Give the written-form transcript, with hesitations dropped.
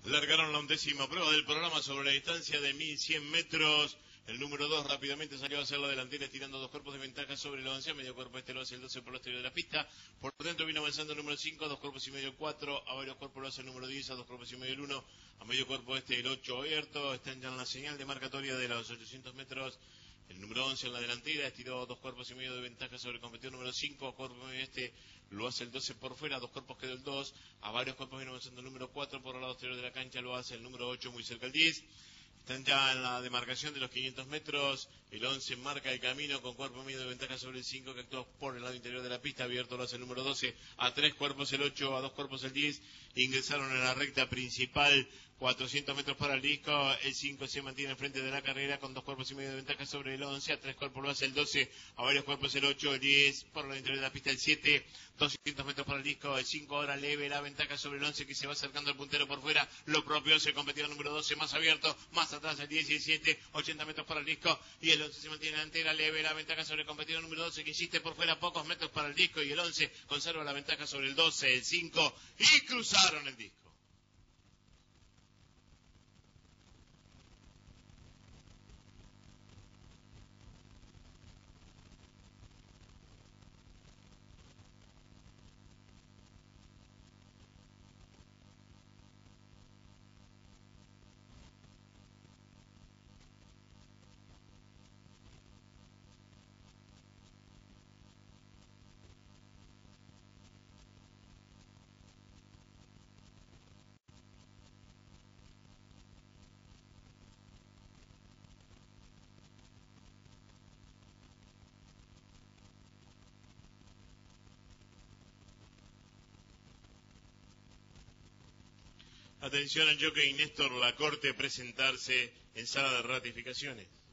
Largaron la 11ª prueba del programa sobre la distancia de 1100 metros. El número 2 rápidamente salió a hacer la delantera, tirando 2 cuerpos de ventaja sobre el 11. A medio cuerpo este lo hace el 12 por el exterior de la pista. Por dentro vino avanzando el número 5, 2 cuerpos y medio el 4. A varios cuerpos lo hace el número 10, a 2 cuerpos y medio el 1. A medio cuerpo este el 8 abierto. Están ya en la señal de marcatoria de los 800 metros. El número 11 en la delantera, estiró 2 cuerpos y medio de ventaja sobre el competidor número 5, cuerpo y medio este lo hace el 12 por fuera, 2 cuerpos quedó el 2, a varios cuerpos viene avanzando el número 4, por el lado exterior de la cancha lo hace el número 8 muy cerca del 10. Están ya en la demarcación de los 500 metros, el 11 marca el camino con cuerpo medio de ventaja sobre el 5 que actúa por el lado interior de la pista, abierto lo hace el número 12, a 3 cuerpos el 8, a 2 cuerpos el 10, ingresaron en la recta principal, 400 metros para el disco, el 5 se mantiene frente de la carrera con 2 cuerpos y medio de ventaja sobre el 11, a 3 cuerpos lo hace el 12, a varios cuerpos el 8, el 10, por el lado interior de la pista el 7, 200 metros para el disco, el 5 ahora leve la ventaja sobre el 11 que se va acercando al puntero por fuera, lo propio hace el competidor número 12 más abierto, más atrás el 10 y el 7, 80 metros para el disco y el 11 se mantiene delantera, leve la ventaja sobre el competidor número 12 que insiste por fuera pocos metros para el disco y el 11 conserva la ventaja sobre el 12, el 5 y cruzaron el disco. Atención al jockey Néstor Lacorte presentarse en sala de ratificaciones.